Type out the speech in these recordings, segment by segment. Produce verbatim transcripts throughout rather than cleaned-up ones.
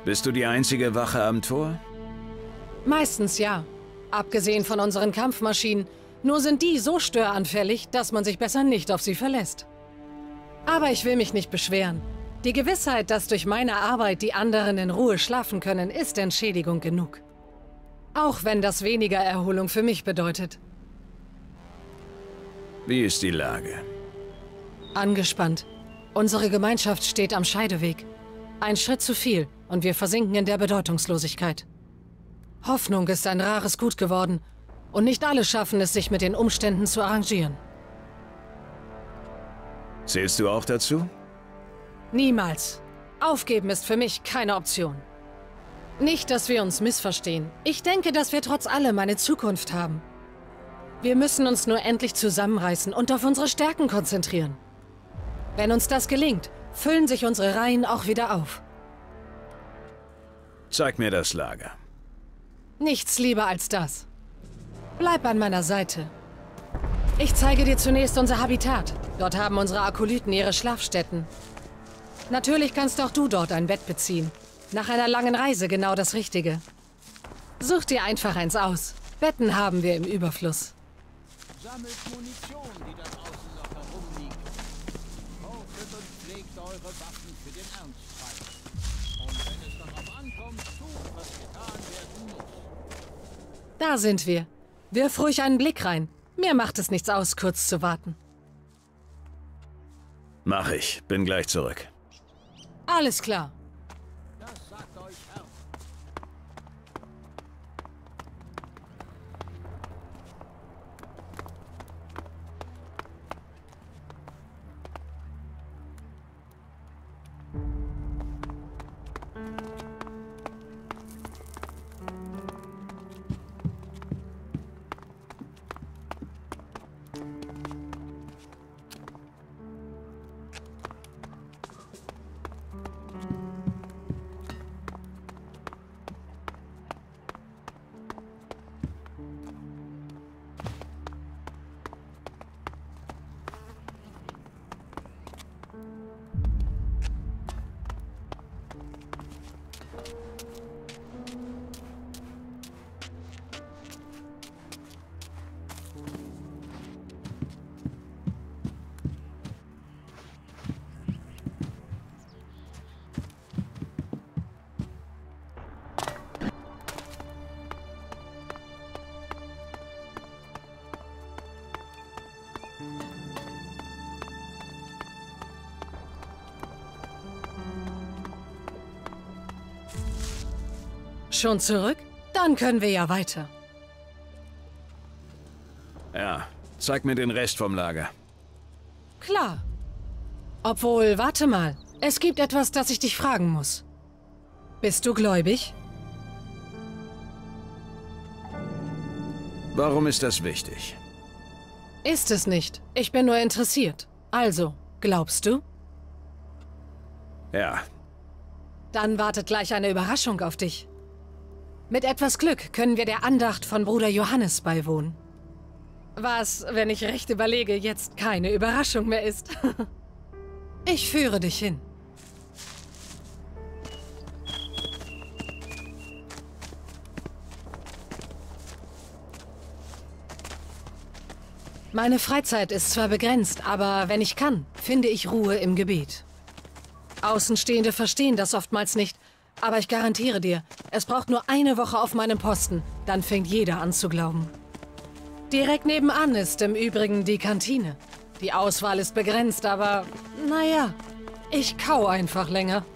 Bist du die einzige Wache am Tor? Meistens ja. Abgesehen von unseren Kampfmaschinen. Nur sind die so störanfällig, dass man sich besser nicht auf sie verlässt. Aber ich will mich nicht beschweren. Die Gewissheit, dass durch meine Arbeit die anderen in Ruhe schlafen können, ist Entschädigung genug. Auch wenn das weniger Erholung für mich bedeutet. Wie ist die Lage? Angespannt. Unsere Gemeinschaft steht am Scheideweg. Ein Schritt zu viel und wir versinken in der Bedeutungslosigkeit. Hoffnung ist ein rares Gut geworden und nicht alle schaffen es, sich mit den Umständen zu arrangieren. Zählst du auch dazu? Niemals. Aufgeben ist für mich keine Option. Nicht, dass wir uns missverstehen. Ich denke, dass wir trotz allem eine Zukunft haben. Wir müssen uns nur endlich zusammenreißen und auf unsere Stärken konzentrieren. Wenn uns das gelingt, füllen sich unsere Reihen auch wieder auf. Zeig mir das Lager. Nichts lieber als das. Bleib an meiner Seite. Ich zeige dir zunächst unser Habitat. Dort haben unsere Akolyten ihre Schlafstätten. Natürlich kannst auch du dort ein Bett beziehen. Nach einer langen Reise genau das Richtige. Such dir einfach eins aus. Betten haben wir im Überfluss. Sammelt Munition, die da draußen noch herumliegt. Hortet und pflegt eure Waffen für den Ernstfall. Und wenn es darauf ankommt, tut, was getan werden muss. Da sind wir. Wirf ruhig einen Blick rein. Mir macht es nichts aus, kurz zu warten. Mach ich. Bin gleich zurück. Alles klar. Das sagt euch Herr. Schon zurück? Dann können wir ja weiter. Ja, zeig mir den Rest vom Lager. Klar. Obwohl, warte mal. Es gibt etwas, das ich dich fragen muss. Bist du gläubig? Warum ist das wichtig? Ist es nicht. Ich bin nur interessiert. Also, glaubst du? Ja. Dann wartet gleich eine Überraschung auf dich. Mit etwas Glück können wir der Andacht von Bruder Johannes beiwohnen. Was, wenn ich recht überlege, jetzt keine Überraschung mehr ist. Ich führe dich hin. Meine Freizeit ist zwar begrenzt, aber wenn ich kann, finde ich Ruhe im Gebet. Außenstehende verstehen das oftmals nicht, aber ich garantiere dir, es braucht nur eine Woche auf meinem Posten, dann fängt jeder an zu glauben. Direkt nebenan ist im Übrigen die Kantine. Die Auswahl ist begrenzt, aber naja, ich kau einfach länger.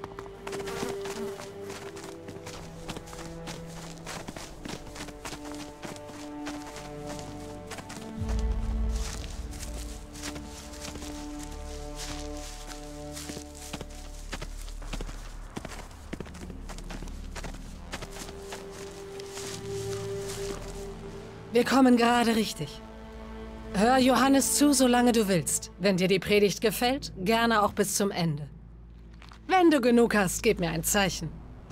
Wir kommen gerade richtig. Hör Johannes zu, solange du willst. Wenn dir die Predigt gefällt, gerne auch bis zum Ende. Wenn du genug hast, gib mir ein Zeichen.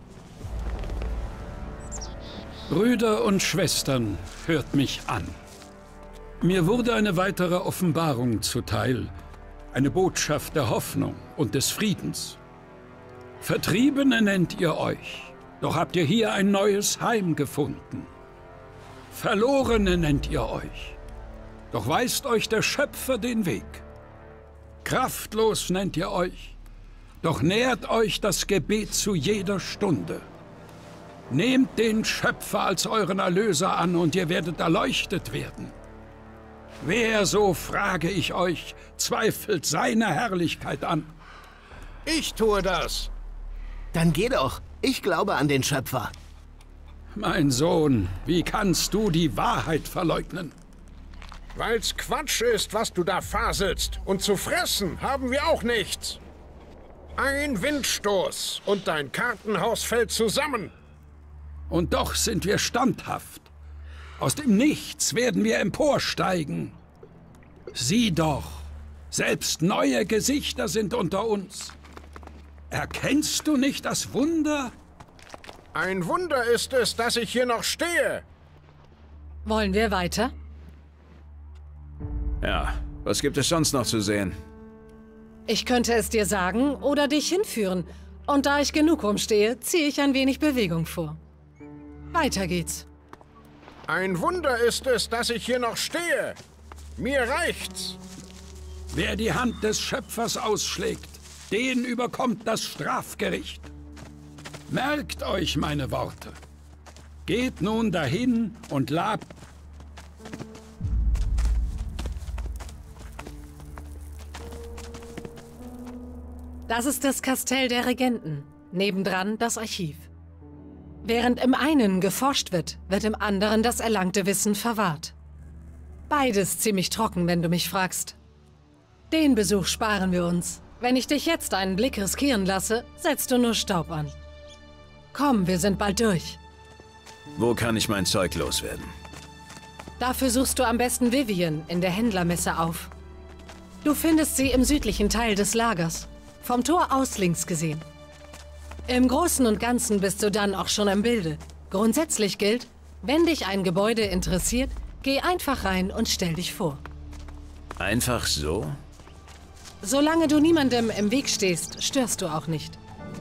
Brüder und Schwestern, hört mich an. Mir wurde eine weitere Offenbarung zuteil, eine Botschaft der Hoffnung und des Friedens. Vertriebene nennt ihr euch, doch habt ihr hier ein neues Heim gefunden. Verlorene nennt ihr euch, doch weist euch der Schöpfer den Weg. Kraftlos nennt ihr euch, doch nährt euch das Gebet zu jeder Stunde. Nehmt den Schöpfer als euren Erlöser an und ihr werdet erleuchtet werden. Wer, so frage ich euch, zweifelt seine Herrlichkeit an? Ich tue das. Dann geh doch. Ich glaube an den Schöpfer. Mein Sohn, wie kannst du die Wahrheit verleugnen? Weil's Quatsch ist, was du da faselst. Und zu fressen haben wir auch nichts. Ein Windstoß und dein Kartenhaus fällt zusammen. Und doch sind wir standhaft. Aus dem Nichts werden wir emporsteigen. Sieh doch, selbst neue Gesichter sind unter uns. Erkennst du nicht das Wunder? Ein Wunder ist es, dass ich hier noch stehe. Wollen wir weiter? Ja, was gibt es sonst noch zu sehen? Ich könnte es dir sagen oder dich hinführen. Und da ich genug rumstehe, ziehe ich ein wenig Bewegung vor. Weiter geht's. Ein Wunder ist es, dass ich hier noch stehe. Mir reicht's. Wer die Hand des Schöpfers ausschlägt, den überkommt das Strafgericht. Merkt euch meine Worte. Geht nun dahin und labt. Das ist das Kastell der Regenten. Nebendran das Archiv. Während im einen geforscht wird, wird im anderen das erlangte Wissen verwahrt. Beides ziemlich trocken, wenn du mich fragst. Den Besuch sparen wir uns. Wenn ich dich jetzt einen Blick riskieren lasse, setzt du nur Staub an. Komm, wir sind bald durch. Wo kann ich mein Zeug loswerden? Dafür suchst du am besten Vivian in der Händlermesse auf. Du findest sie im südlichen Teil des Lagers. Vom Tor aus links gesehen. Im Großen und Ganzen bist du dann auch schon im Bilde. Grundsätzlich gilt, wenn dich ein Gebäude interessiert, geh einfach rein und stell dich vor. Einfach so? Solange du niemandem im Weg stehst, störst du auch nicht.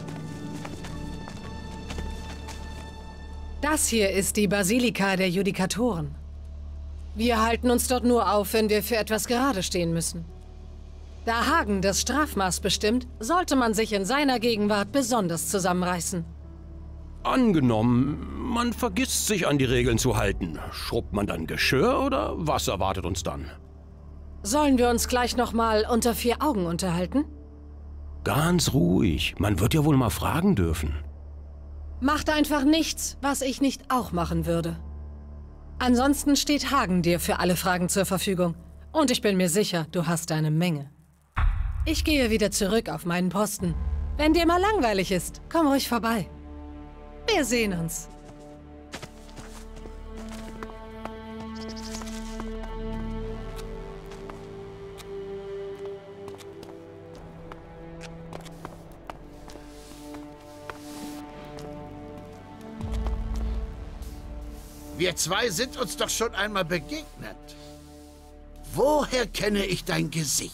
Das hier ist die Basilika der Judikatoren. Wir halten uns dort nur auf, wenn wir für etwas gerade stehen müssen. Da Hagen das Strafmaß bestimmt, sollte man sich in seiner Gegenwart besonders zusammenreißen. Angenommen, man vergisst sich an die Regeln zu halten. Schrubbt man dann Geschirr oder was erwartet uns dann? Sollen wir uns gleich nochmal unter vier Augen unterhalten? Ganz ruhig. Man wird ja wohl mal fragen dürfen. Macht einfach nichts, was ich nicht auch machen würde. Ansonsten steht Hagen dir für alle Fragen zur Verfügung. Und ich bin mir sicher, du hast eine Menge. Ich gehe wieder zurück auf meinen Posten. Wenn dir mal langweilig ist, komm ruhig vorbei. Wir sehen uns. Wir zwei sind uns doch schon einmal begegnet. Woher kenne ich dein Gesicht?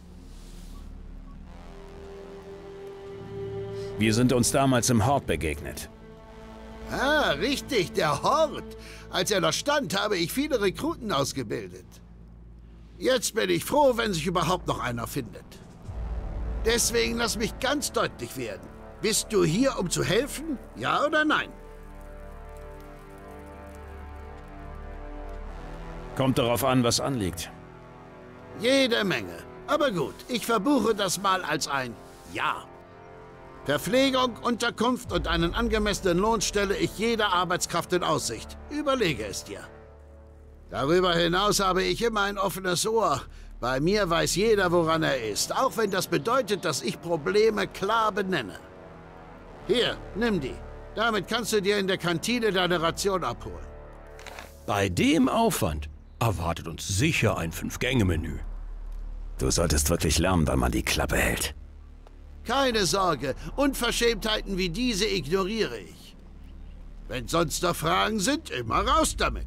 Wir sind uns damals im Hort begegnet. Ah, richtig, der Hort. Als er noch stand, habe ich viele Rekruten ausgebildet. Jetzt bin ich froh, wenn sich überhaupt noch einer findet. Deswegen lass mich ganz deutlich werden. Bist du hier, um zu helfen? Ja oder nein? Kommt darauf an, was anliegt. Jede Menge. Aber gut, ich verbuche das mal als ein Ja. Verpflegung, Unterkunft und einen angemessenen Lohn stelle ich jeder Arbeitskraft in Aussicht. Überlege es dir. Darüber hinaus habe ich immer ein offenes Ohr. Bei mir weiß jeder, woran er ist, auch wenn das bedeutet, dass ich Probleme klar benenne. Hier, nimm die. Damit kannst du dir in der Kantine deine Ration abholen. Bei dem Aufwand erwartet uns sicher ein Fünf-Gänge-Menü. Du solltest wirklich lernen, wann man die Klappe hält. Keine Sorge, Unverschämtheiten wie diese ignoriere ich. Wenn sonst noch Fragen sind, immer raus damit.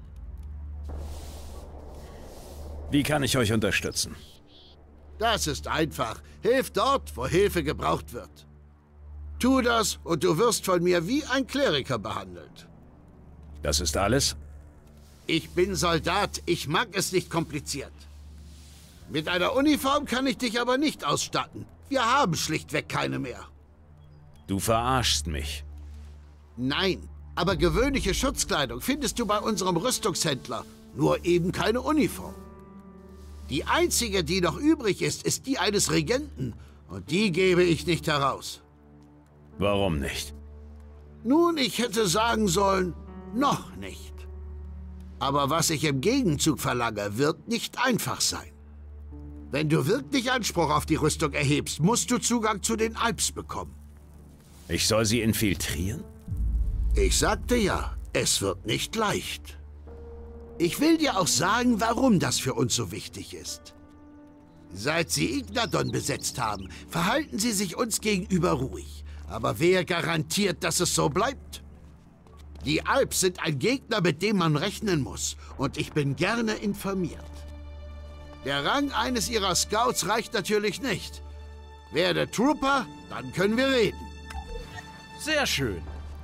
Wie kann ich euch unterstützen? Das ist einfach. Hilf dort, wo Hilfe gebraucht wird. Tu das und du wirst von mir wie ein Kleriker behandelt. Das ist alles? Ich bin Soldat, ich mag es nicht kompliziert. Mit einer Uniform kann ich dich aber nicht ausstatten. Wir haben schlichtweg keine mehr. Du verarschst mich. Nein, aber gewöhnliche Schutzkleidung findest du bei unserem Rüstungshändler. Nur eben keine Uniform. Die einzige, die noch übrig ist, ist die eines Regenten. Und die gebe ich nicht heraus. Warum nicht? Nun, ich hätte sagen sollen, noch nicht. Aber was ich im Gegenzug verlange, wird nicht einfach sein. Wenn du wirklich Anspruch auf die Rüstung erhebst, musst du Zugang zu den Alps bekommen. Ich soll sie infiltrieren? Ich sagte ja, es wird nicht leicht. Ich will dir auch sagen, warum das für uns so wichtig ist. Seit sie Ignadon besetzt haben, verhalten sie sich uns gegenüber ruhig. Aber wer garantiert, dass es so bleibt? Die Alps sind ein Gegner, mit dem man rechnen muss. Und ich bin gerne informiert. Der Rang eines ihrer Scouts reicht natürlich nicht. Werde Trooper, dann können wir reden. Sehr schön.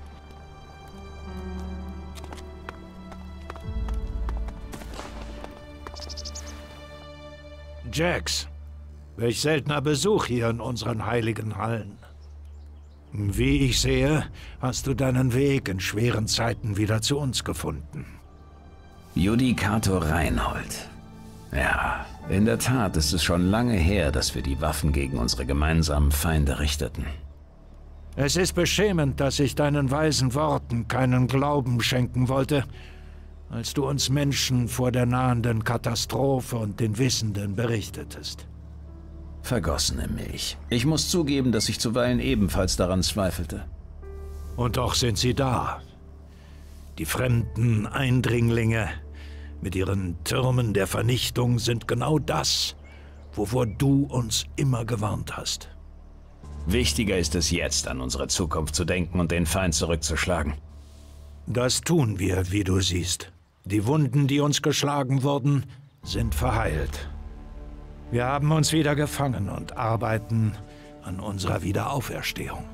Jax, welch seltener Besuch hier in unseren heiligen Hallen. Wie ich sehe, hast du deinen Weg in schweren Zeiten wieder zu uns gefunden. Judikator Reinhold. Ja, in der Tat ist es schon lange her, dass wir die Waffen gegen unsere gemeinsamen Feinde richteten. Es ist beschämend, dass ich deinen weisen Worten keinen Glauben schenken wollte, als du uns Menschen vor der nahenden Katastrophe und den Wissenden berichtetest. Vergossene Milch. Ich muss zugeben, dass ich zuweilen ebenfalls daran zweifelte. Und doch sind sie da. Die fremden Eindringlinge mit ihren Türmen der Vernichtung sind genau das, wovor du uns immer gewarnt hast. Wichtiger ist es jetzt, an unsere Zukunft zu denken und den Feind zurückzuschlagen. Das tun wir, wie du siehst. Die Wunden, die uns geschlagen wurden, sind verheilt. Wir haben uns wieder gefangen und arbeiten an unserer Wiederauferstehung.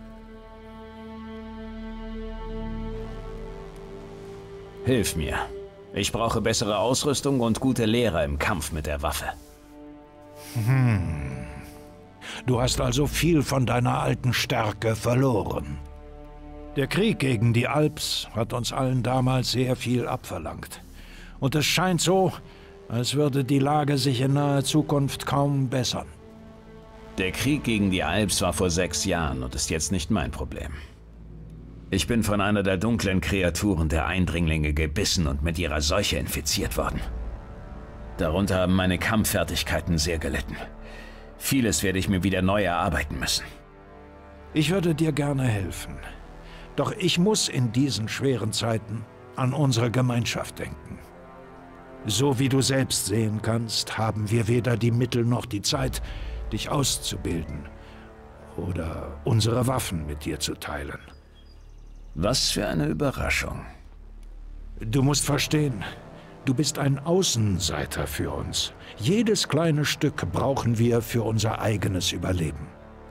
Hilf mir. Ich brauche bessere Ausrüstung und gute Lehrer im Kampf mit der Waffe. Hm. Du hast also viel von deiner alten Stärke verloren. Der Krieg gegen die Alps hat uns allen damals sehr viel abverlangt. Und es scheint so, als würde die Lage sich in naher Zukunft kaum bessern. Der Krieg gegen die Alps war vor sechs Jahren und ist jetzt nicht mein Problem. Ich bin von einer der dunklen Kreaturen der Eindringlinge gebissen und mit ihrer Seuche infiziert worden. Darunter haben meine Kampffertigkeiten sehr gelitten. Vieles werde ich mir wieder neu erarbeiten müssen. Ich würde dir gerne helfen. Doch ich muss in diesen schweren Zeiten an unsere Gemeinschaft denken. So wie du selbst sehen kannst, haben wir weder die Mittel noch die Zeit, dich auszubilden oder unsere Waffen mit dir zu teilen. Was für eine Überraschung. Du musst verstehen, du bist ein Außenseiter für uns. Jedes kleine Stück brauchen wir für unser eigenes Überleben.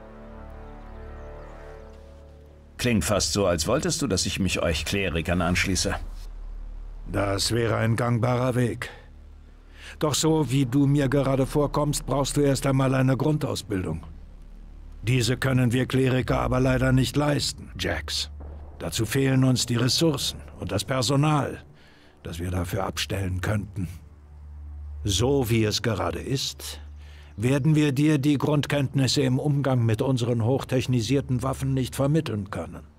Klingt fast so, als wolltest du, dass ich mich euch Klerikern anschließe. Das wäre ein gangbarer Weg. Doch so wie du mir gerade vorkommst, brauchst du erst einmal eine Grundausbildung. Diese können wir Kleriker aber leider nicht leisten, Jax. Dazu fehlen uns die Ressourcen und das Personal, das wir dafür abstellen könnten. So wie es gerade ist, werden wir dir die Grundkenntnisse im Umgang mit unseren hochtechnisierten Waffen nicht vermitteln können.